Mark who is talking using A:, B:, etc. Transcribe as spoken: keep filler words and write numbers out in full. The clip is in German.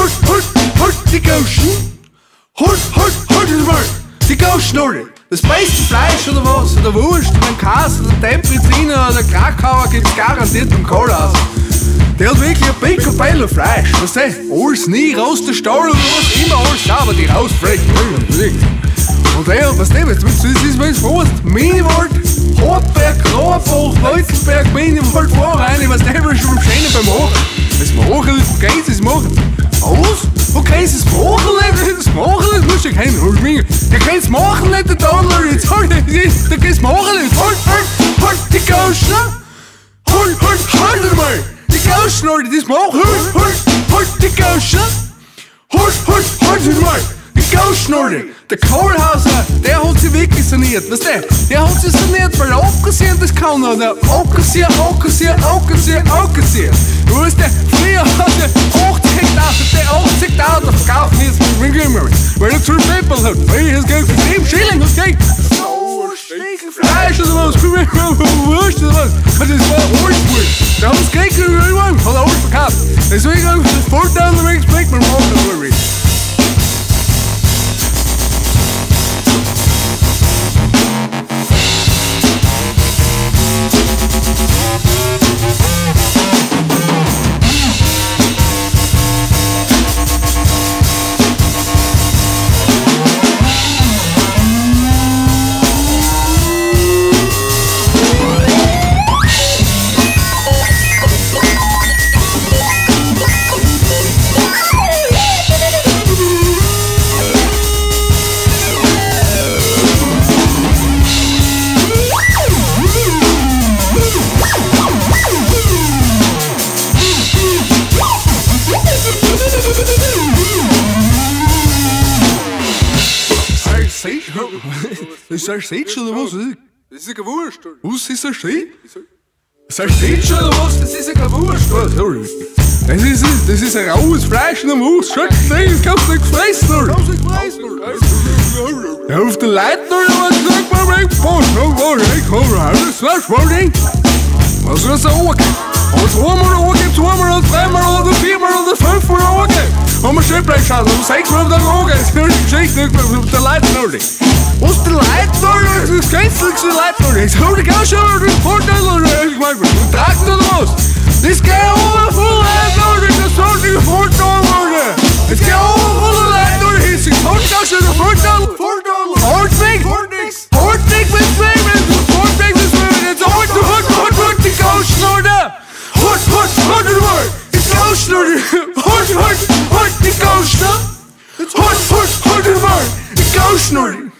A: hurt, hurt, hurt die Gauschen. Hurt, hurt, hurt das mal. Die Gauschschnurre. Das beste Fleisch oder was? Oder Wurst, oder Käse, oder Tempriziner, oder Krakauer gibt's garantiert im Kohlhaus. Der hat wirklich ein Picobello Fleisch, weißt du? Alles nie raus der Stall oder was, immer alles sauber, die rausfrechen. Und der, was der, das ist mein Frost, Miniwald, Hartberg, Grauenbach, Leutelberg, Miniwald, Vorrein, was der will schon schön beim Machen. Das Machen, wo geht's das Machen? Aus? Wo geht's das Machen, das Machen, das musst du kennen. Der geht's machen, nicht der Donner, jetzt halt, der geht's machen, jetzt halt, halt, halt, die Gauschen, halt, halt, halt mal. Die Gauschen, Leute, das machen, halt, halt, halt, die Gauschen, halt, halt, halt mal. Die Gauschen, Leute, der Kohlhauser, der hat sich wirklich saniert, weißt du? Der hat sich saniert, weil er abkassieren das kann, oder? Abkassieren, abkassieren, abkassieren, abkassieren. Du weißt, der früher hat er achtzig Hektar, der achtzigtausend verkauft jetzt mit Ringlimmer, weil er zu People hat. Hey, das geht für sieben Schilling, das geht. Fleisch oder was, Wurst oder was, das war Holzwurst. Der hat das gekriegt, hat er alles verkauft. Deswegen habe ich das Vorteil unterwegs bringt man machen, oder wie? Ist das Salzig oder was? Das ist eine Wurst. Was ist das? Salzig oder was? Das ist eine Wurst. Das ist, das ist ein raues Fleisch in der Wurst. Schau, das kannst du nicht fressen. Das kannst du nicht fressen. Ja, auf den Leuten oder was? Sag mal, mein Post. Ich komme raus. Das ist voll Ding. Was soll das angeben? Und zweimal angeben, zweimal oder dreimal oder viermal oder fünfmal angeben. Haben wir schön bleiben schauen, um sechsmal auf der Lage. Das ist eine Geschichte, der Leuten. Was der Leuten, das kennst du nicht, der Leuten. Das hab ich auch schon, das Vorteil, ich meine, du tragst oder was? Das geht over voll Leuten, das sollte ich Vorteil, das geht over voll Leuten, das hab ich auch schon, der Vorteil. Hartweg, Hartweg mit Flamen, Hartweg mit Flamen, jetzt halt, halt, halt, halt, die Gauschen, oder? Halt, halt, halt, halt, die Gauschen, oder? Halt, halt, halt, die Gauschen, halt, halt, halt, halt, die Gauschen, oder?